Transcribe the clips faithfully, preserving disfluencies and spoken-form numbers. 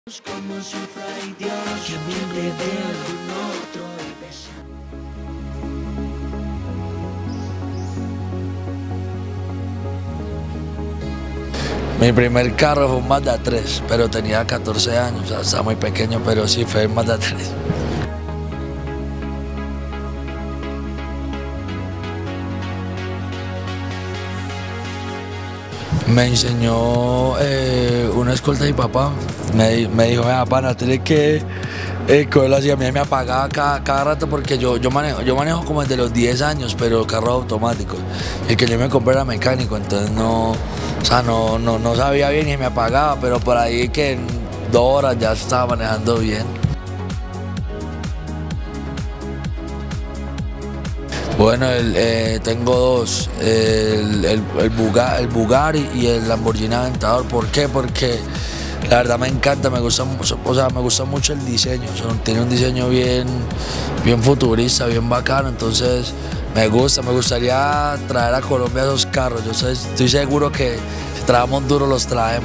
Como si fuera Dios, que me de algún otro y besa. Mi primer carro fue un Mazda tres, pero tenía catorce años, o sea, estaba muy pequeño, pero sí fue un Mazda tres. Me enseñó eh, una escolta de mi papá. Me, me dijo, vea, pana, tiene que eh, cogerlo así. A mí me apagaba cada, cada rato porque yo, yo, manejo, yo manejo como desde los diez años, pero carros automáticos. El que yo me compré era mecánico, entonces no, o sea, no, no, no sabía bien y me apagaba, pero por ahí que en dos horas ya estaba manejando bien. Bueno, el, eh, tengo dos, el, el, el, Buga, el Bugatti y el Lamborghini Aventador. ¿Por qué? Porque la verdad me encanta, me gusta, o sea, me gusta mucho el diseño, o sea, tiene un diseño bien, bien futurista, bien bacano, entonces me gusta, me gustaría traer a Colombia esos carros. Yo sé, estoy seguro que si trabajamos duro los traemos.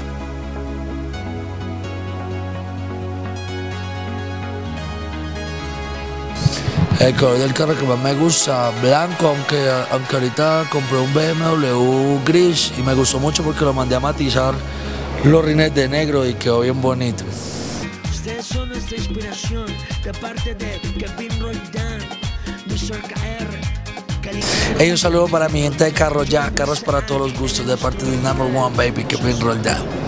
El color del carro que más me gusta, blanco, aunque, aunque ahorita compré un B M W gris y me gustó mucho porque lo mandé a matizar los rines de negro y quedó bien bonito. Ustedes son nuestra inspiración, de parte de Kevin Roldán, mister K R. Hey, un saludo para mi gente de Carros Ya, carros para todos los gustos, de parte de Number One Baby, Kevin Roldán.